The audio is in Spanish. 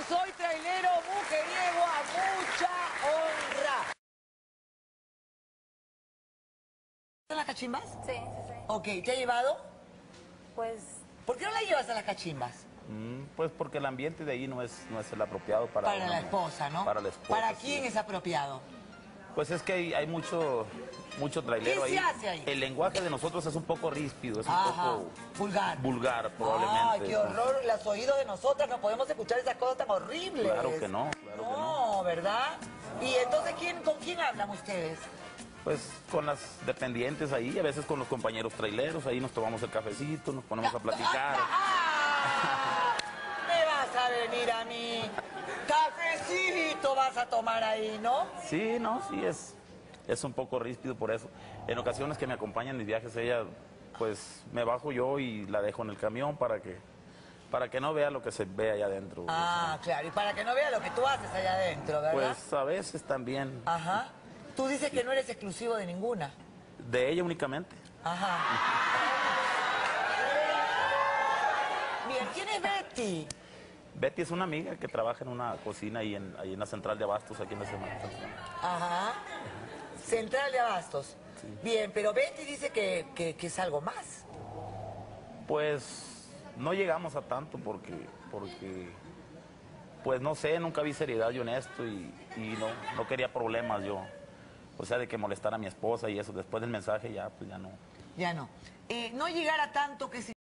soy trailero mujeriego a mucha honra. ¿En las cachimbas? Sí, sí, sí. Ok, ¿te ha llevado? Pues, ¿Por qué no la llevas a las cachimbas? Pues porque el ambiente de ahí no es el apropiado para Para la esposa, ¿no? Para la esposa. ¿Para sí. quién es apropiado? Pues es que hay mucho trailero ¿Qué ahí. se hace ahí? El lenguaje de nosotros es un poco ríspido, es un Ajá, poco vulgar. vulgar probablemente. Ay, qué ¿no? horror, los oídos de nosotras no podemos escuchar esas cosas tan horribles. Claro que no, claro que no. No, ¿verdad? Y entonces, ¿con quién hablan ustedes? Pues con las dependientes ahí, a veces con los compañeros traileros, ahí nos tomamos el cafecito, nos ponemos a platicar. ¡Ah! Me vas a venir a mí. Cafecito vas a tomar ahí, ¿no? Sí, no, sí, es un poco ríspido por eso. En ocasiones que me acompañan en mis viajes, ella, pues me bajo yo y la dejo en el camión para que no vea lo que se ve allá adentro. Ah, claro, y para que no vea lo que tú haces allá adentro, ¿verdad? Pues a veces también. Ajá. Tú dices que no eres exclusivo de ninguna. De ella únicamente. Ajá. Bien, ¿quién es Betty? Betty es una amiga que trabaja en una cocina ahí en la central de abastos, aquí en la semana. Ajá. Central de Abastos. Bien, pero Betty dice que es algo más. Pues no llegamos a tanto porque pues no sé, nunca vi seriedad y honesto y no quería problemas yo. O sea, de que molestar a mi esposa y eso. Después del mensaje ya, pues ya no. Ya no. No llegar a tanto que